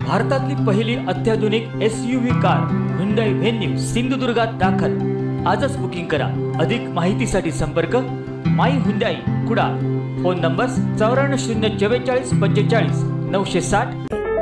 भारतातली पहिली अत्याधुनिक SUV कार Hyundai Venue सिंधुदुर्गात दाखल। आजच बुकिंग करा। अधिक माहितीसाठी संपर्क माई Hyundai कुडाळ। Phone number 94 044 45 960।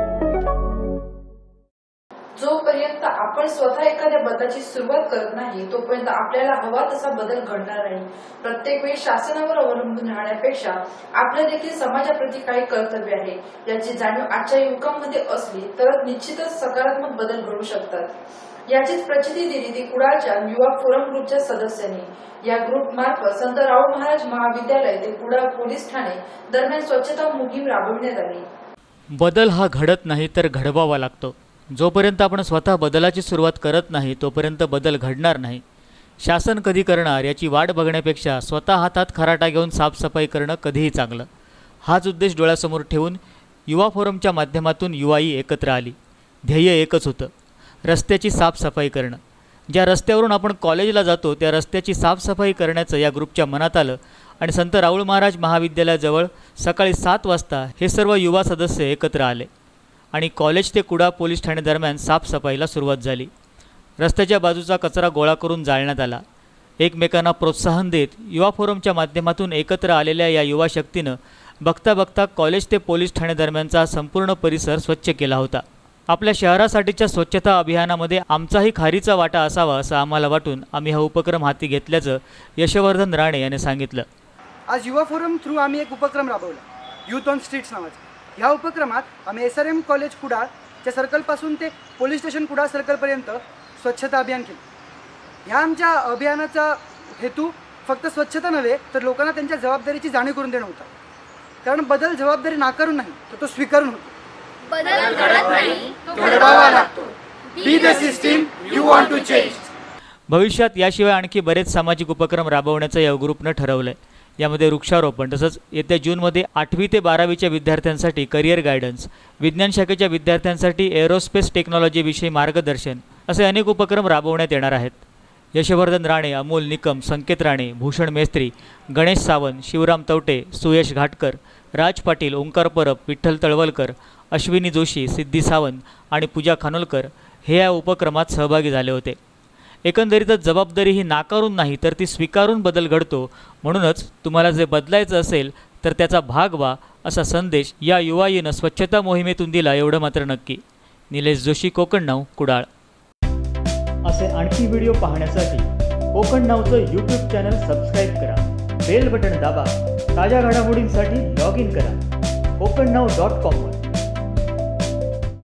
जोपर्यंत आपण स्वतः एखाद्या बदलाची सुरुवात करत नाही तोपर्यंत आपल्याला हवा तसा बदल घडणार नाही। प्रत्येक वेळी शासनावर अवलंबून राहण्यापेक्षा आपलं देखील समाजाप्रती काही कर्तव्य आहे याची जाणीव आजच्या युवकांमध्ये असली तर निश्चितच सकारात्मक बदल घडू शकतात। याचीच प्रचिती दिली ती कुडाळच्या युवा फोरम ग्रुपच्या सदस्यांनी। या ग्रुप मार्फत संत राऊळ महाराज महाविद्यालय ते कुडाळ पोलीस ठाणे दरम्यान स्वच्छता मोहीम राबविण्यात आली। बदल हा घडत नाही तर घडवावा लागतो। जोपर्यंत आपण स्वतः बदलाची सुरुवात करत नाही तोपर्यंत बदल घडणार नाही। शासन कधी करणार याची वाट बघण्यापेक्षा स्वतः हातात खराटा घेऊन साफसफाई करणं कधीही चांगलं। हाच उद्देश डोळ्यासमोर ठेवून युवा फोरमच्या माध्यमातून युवाई एकत्र आली। ध्येय एकच होतं, रस्त्याची साफसफाई करणं। ज्या रस्त्यावरून आपण कॉलेजला जातो त्या रस्त्याची साफसफाई करण्याचं या ग्रुपच्या मनात आलं आणि संत राऊळ महाराज महाविद्यालयाजवळ सकाळी 7 वाजता हे सर्व युवा सदस्य एकत्र आले आणि कॉलेज ते कुडाळ पोलीस ठाणे दरम्यान साफसफाईला सुरुवात झाली। रस्त्याच्या बाजूचा कचरा गोळा करून जाळण्यात आला। एकमेकांना प्रोत्साहन देत युवा फोरमच्या माध्यमातून एकत्र आलेल्या या युवा शक्तीनं बघता बघता कॉलेज ते पोलीस ठाणे दरम्यानचा संपूर्ण परिसर स्वच्छ केला होता। आपल्या शहरासाठीच्या स्वच्छता अभियानामध्ये आमचाही खारीचा वाटा असावा असं आम्हाला वाटून आम्ही हा उपक्रम हाती घेतल्याचं यशवर्धन राणे यांनी सांगितलं। आज युवा फोरम थ्रू आम्ही एक उपक्रम राबवला, यूथ ऑन स्ट्रीट्स नावाचा। ह्या उपक्रमात आम्ही SRM कॉलेज कुडाळच्या सर्कलपासून ते पोलीस स्टेशन कुडाळ सर्कलपर्यंत स्वच्छता अभियान केलं। ह्या आमच्या अभियानाचा हेतू फक्त स्वच्छता नव्हे तर लोकांना त्यांच्या जबाबदारीची जाणीव करून देणं होता। कारण बदल जबाबदारी नाकारून नाही तर तो स्वीकारून होतो। बदल घडत नाही तो घडवावा लागतो। Be the system you want to change. भविष्यात याशिवाय आणखी बरेच सामाजिक उपक्रम राबवण्याचं या ग्रुपनं ठरवलंय। यामध्ये वृक्षारोपण तसंच येत्या जूनमध्ये 8वी ते 12वीच्या विद्यार्थ्यांसाठी करिअर गायडन्स, विज्ञान शाखेच्या विद्यार्थ्यांसाठी एरोस्पेस टेक्नॉलॉजीविषयी मार्गदर्शन असे अनेक उपक्रम राबवण्यात येणार आहेत। यशवर्धन राणे, अमोल निकम, संकेत राणे, भूषण मेस्त्री, गणेश सावंत, शिवराम तवटे, सुयश घाटकर, राज पाटील, ओंकार परब, विठ्ठल तळवलकर, अश्विनी जोशी, सिद्धी सावंत आणि पूजा खानोलकर हे या उपक्रमात सहभागी झाले होते। एकंदरीतच जबाबदारी ही नाकारून नाही तर ती स्वीकारून बदल घडतो। म्हणूनच तुम्हाला जे बदलायचं असेल तर त्याचा भाग व्हा असा संदेश या युवाईनं स्वच्छता मोहिमेतून दिला एवढं मात्र नक्की। निलेश जोशी, कोकण नाऊ, कुडाळ। असे आणखी व्हिडिओ पाहण्यासाठी कोकण नाऊचं YouTube चॅनल सबस्क्राईब करा, बेल बटन दाबा। ताज्या घडामोडींसाठी लॉग इन करा kokannav.com वर।